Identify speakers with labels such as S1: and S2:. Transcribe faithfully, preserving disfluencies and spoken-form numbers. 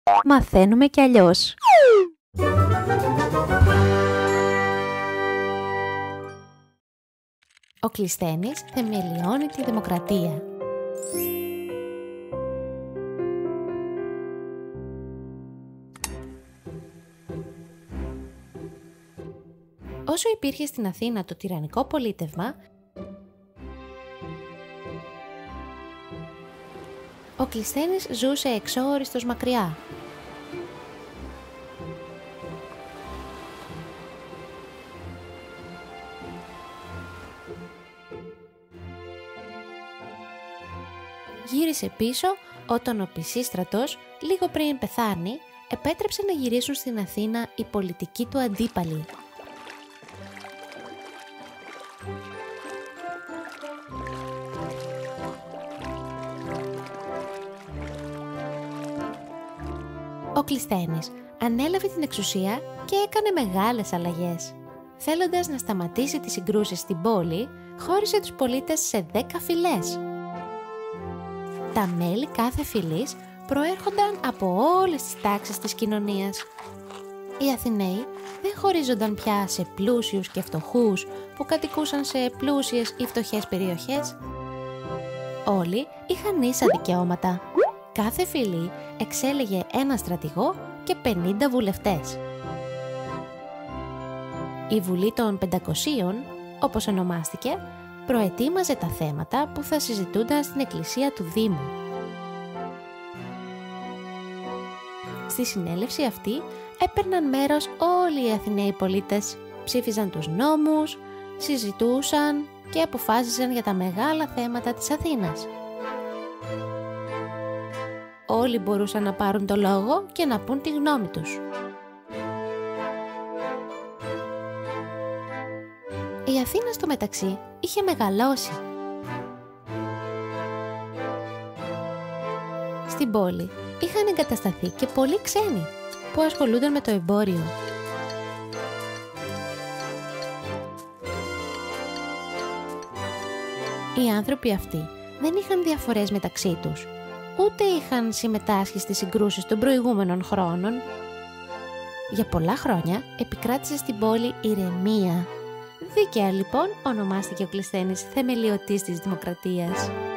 S1: Μαθαίνουμε κι αλλιώς. Ο Κλεισθένης θεμελιώνει τη δημοκρατία. Όσο υπήρχε στην Αθήνα το τυραννικό πολίτευμα, ο Κλεισθένης ζούσε εξόριστος μακριά. Γύρισε πίσω όταν ο Πισίστρατος, λίγο πριν πεθάνει, επέτρεψε να γυρίσουν στην Αθήνα οι πολιτικοί του αντίπαλοι. Ο Κλεισθένης ανέλαβε την εξουσία και έκανε μεγάλες αλλαγές. Θέλοντας να σταματήσει τις συγκρούσεις στην πόλη, χώρισε τους πολίτες σε δέκα φυλές. Τα μέλη κάθε φυλής προέρχονταν από όλες τις τάξεις της κοινωνίας. Οι Αθηναίοι δεν χωρίζονταν πια σε πλούσιους και φτωχούς που κατοικούσαν σε πλούσιες ή φτωχές περιοχές. Όλοι είχαν ίσα δικαιώματα. Κάθε φυλή εξέλεγε ένα στρατηγό και πενήντα βουλευτές. Η Βουλή των Πεντακοσίων, όπως ονομάστηκε, προετοίμαζε τα θέματα που θα συζητούνταν στην εκκλησία του Δήμου. Στη συνέλευση αυτή έπαιρναν μέρος όλοι οι Αθηναίοι πολίτες, ψήφιζαν τους νόμους, συζητούσαν και αποφάσιζαν για τα μεγάλα θέματα της Αθήνας. Όλοι μπορούσαν να πάρουν το λόγο και να πούν τη γνώμη τους. Η Αθήνα στο μεταξύ είχε μεγαλώσει. Στην πόλη είχαν εγκατασταθεί και πολλοί ξένοι που ασχολούνταν με το εμπόριο. Οι άνθρωποι αυτοί δεν είχαν διαφορές μεταξύ τους, ούτε είχαν συμμετάσχει στις συγκρούσεις των προηγούμενων χρόνων. Για πολλά χρόνια επικράτησε στην πόλη ηρεμία. Δίκαια λοιπόν ονομάστηκε ο Κλεισθένης θεμελιωτής της δημοκρατίας.